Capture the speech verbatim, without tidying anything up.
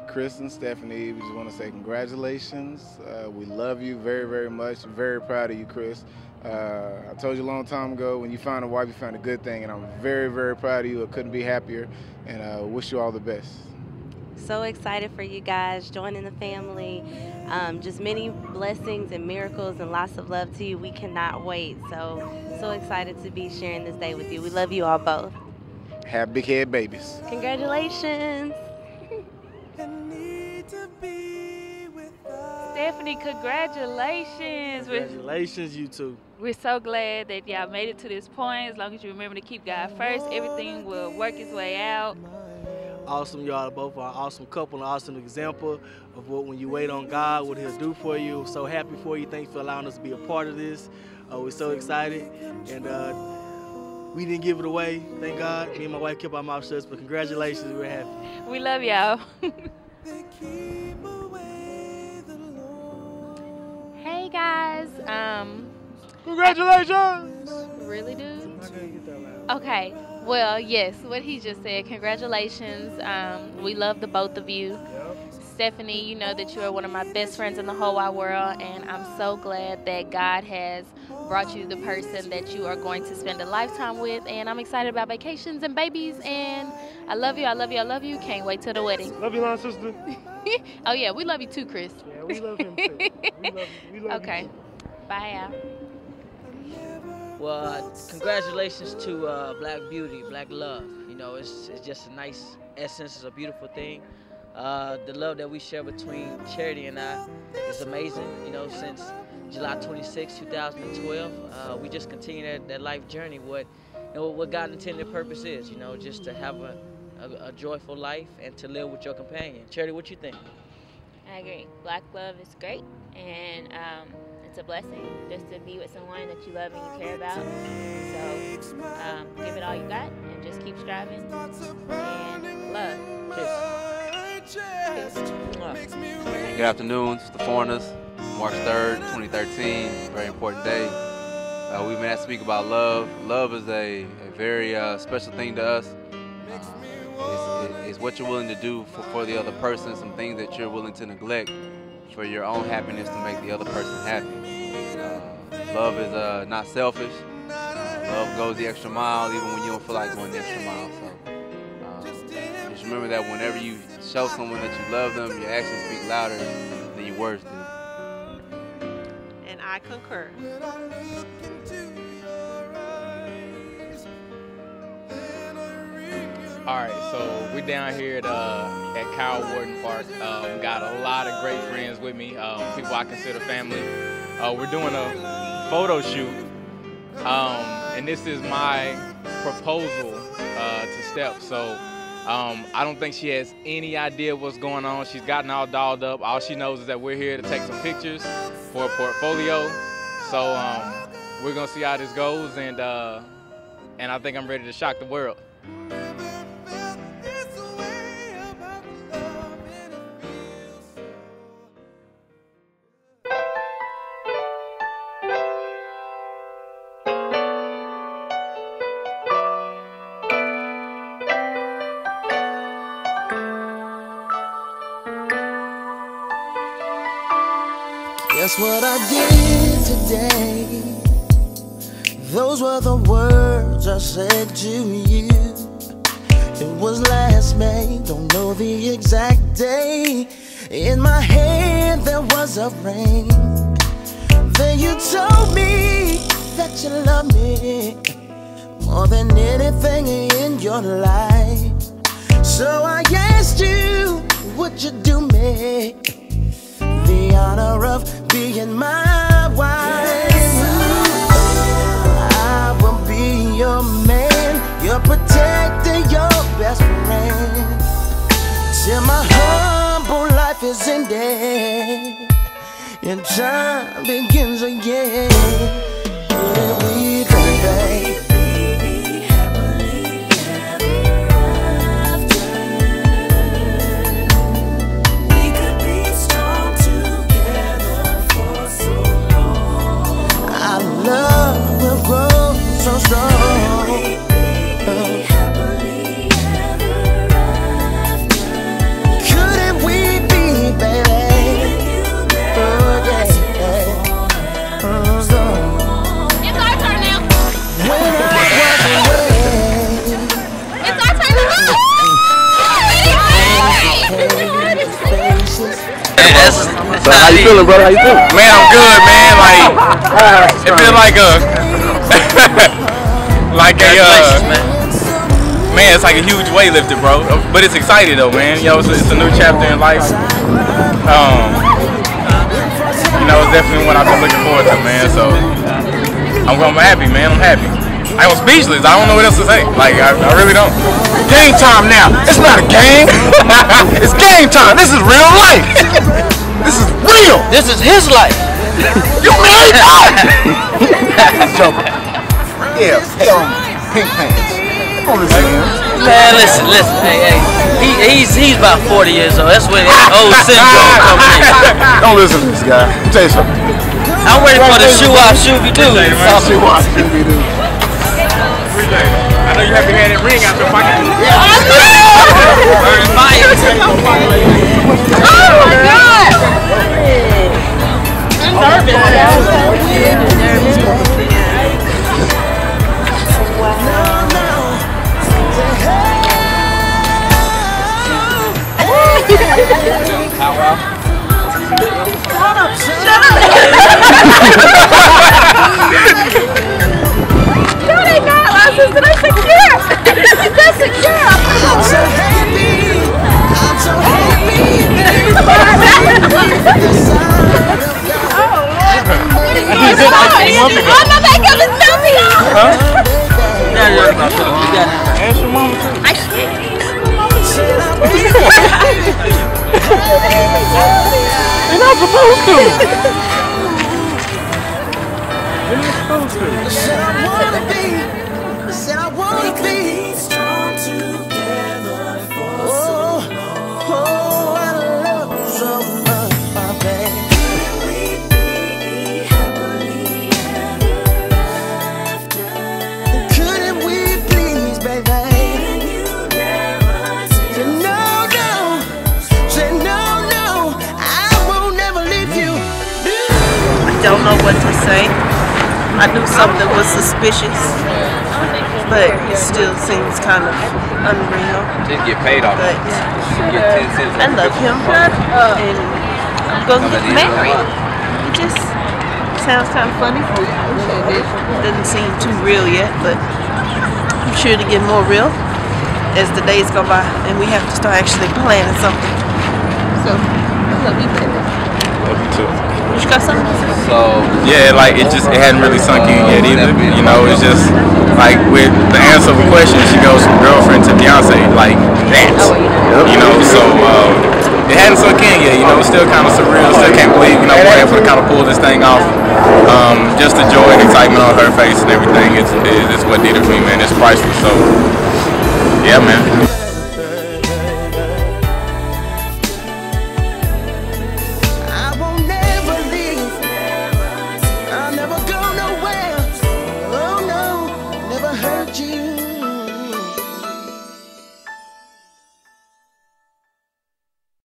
Chris and Stephanie, we just want to say congratulations. Uh, we love you very, very much. Very proud of you, Chris. Uh, I told you a long time ago, when you found a wife, you found a good thing, and I'm very, very proud of you. I couldn't be happier, and uh, wish you all the best. So excited for you guys joining the family. Um, just many blessings and miracles and lots of love to you. We cannot wait. So, so excited to be sharing this day with you. We love you all both. Have big head babies. Congratulations. Stephanie, congratulations. Congratulations, you two. We're so glad that y'all made it to this point. As long as you remember to keep God first, everything will work its way out. Awesome, y'all both are an awesome couple, an awesome example of what when you wait on God, what He'll do for you. So happy for you. Thanks for allowing us to be a part of this. Uh, we're so excited, and uh, we didn't give it away. Thank God. Me and my wife kept our mouth shut, but congratulations. We're happy. We love y'all. Hey guys. Um, Congratulations. Really, dude? Okay. Well, yes, what he just said. Congratulations. Um, we love the both of you. Yep. Stephanie, you know that you are one of my best friends in the whole wide world, and I'm so glad that God has brought you the person that you are going to spend a lifetime with, and I'm excited about vacations and babies, and I love you, I love you, I love you. Can't wait till the wedding. Love you, little sister. Oh, yeah, we love you too, Chris. Yeah, we love him too. We love, we love okay. you too. Bye, y'all. Well, uh, congratulations to uh, Black Beauty, Black Love. You know, it's, it's just a nice essence. It's a beautiful thing. Uh, the love that we share between Charity and I is amazing. You know, since July twenty-sixth, two thousand twelve, uh, we just continue that, that life journey. What, you know, what God intended purpose is. You know, just to have a, a, a joyful life and to live with your companion. Charity, what you think? I agree. Black love is great, and um, it's a blessing just to be with someone that you love and you care about. So um, give it all you got and just keep striving and love. Cheers. Cheers. Good afternoon, it's the Foreigners, March third, twenty thirteen, very important day. Uh, we've been asked to speak about love. Love is a, a very uh, special thing to us. Uh, it's, it's what you're willing to do for, for the other person, some things that you're willing to neglect for your own happiness to make the other person happy. Uh, love is uh, not selfish. Uh, love goes the extra mile even when you don't feel like going the extra mile. So um, just remember that whenever you show someone that you love them, your actions speak louder than your words do. And I concur. All right, so we're down here at, uh, at Kyle Warden Park. Uh, we got a lot of great friends with me, um, people I consider family. Uh, we're doing a photo shoot, um, and this is my proposal uh, to Steph. So um, I don't think she has any idea what's going on. She's gotten all dolled up. All she knows is that we're here to take some pictures for a portfolio. So um, we're gonna see how this goes, and uh, and I think I'm ready to shock the world. Guess what I did today? Those were the words I said to you. It was last May, don't know the exact day. In my hand there was a ring. Then you told me that you love me more than anything in your life. So I asked you, would you do me the honor of being my wife? I will be your man, your protector, your best friend, till my humble life is ended and time begins again. Will we, baby? Love will grow so strong. Couldn't we How you feeling, brother? How you feeling? Man, I'm good, man. Like, it feels like a, like a, uh, man, it's like a huge weight lifted, bro. But it's exciting though, man. Yo, it's a, it's a new chapter in life. Um, you know, it's definitely one I've been looking forward to, man. So, I'm, I'm happy, man. I'm happy. I was speechless. I don't know what else to say. Like, I, I really don't. Game time now. It's not a game. It's game time. This is real life. This is real. This is his life. You married out. Joker. Yeah, um, pink pants. Come on, listen, man, listen, listen. Hey, hey. He, he's he's about forty years old. That's when that old syndrome comes in. Don't listen to this guy. Let me tell you something. I'm ready for the shoe off, shoe be do. Shoe off, shoe be do. I know you have to have that ring out your pocket. Yeah, I Oh my God! I'm No, they not. My sister, they secure. They're secure. I'm so happy. I'm so happy. Oh, Lord. Oh, my makeup is melting off. Huh? Ask your mama. I You're not supposed to. I said I wanna be, I said I wanna be strong together for oh, so long. Oh, I love you so much, my baby. Can we be happily ever after? Couldn't we please, baby? Can you never say no, no, say no, no, I will never leave you. I don't know what to say. I knew something was suspicious, but it still seems kind of unreal. Just get paid off. But Get ten cents. I love him, and I'm gonna get married. It just sounds kind of funny. Doesn't seem too real yet, but I'm sure to get more real as the days go by, and we have to start actually planning something. So, I love you, baby. Love you too. You got something? So yeah, like it just it hadn't really sunk in yet either. You know, it's just like with the answer of a question, she goes from girlfriend to fiance, like that. You know, so um, it hadn't sunk in yet. You know, it's still kind of surreal. Still can't believe you know we're able to kind of pull this thing off. Um, just the joy and excitement on her face and everything is is, is what did it for me, man. It's priceless. So yeah, man.